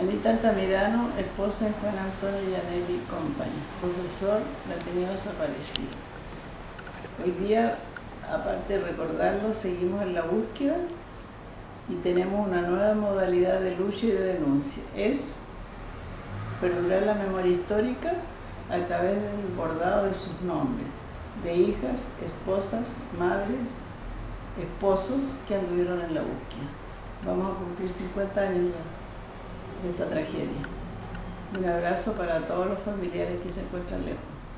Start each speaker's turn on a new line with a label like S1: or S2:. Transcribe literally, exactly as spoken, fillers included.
S1: Anita Altamirano, esposa de Juan Antonio Yanelli Company, profesor de Ateneo Desaparecido. Hoy día, aparte de recordarlo, seguimos en la búsqueda y tenemos una nueva modalidad de lucha y de denuncia. Es perdurar la memoria histórica a través del bordado de sus nombres, de hijas, esposas, madres, esposos que anduvieron en la búsqueda. Vamos a cumplir cincuenta años ya de esta tragedia. Un abrazo para todos los familiares que se encuentran lejos.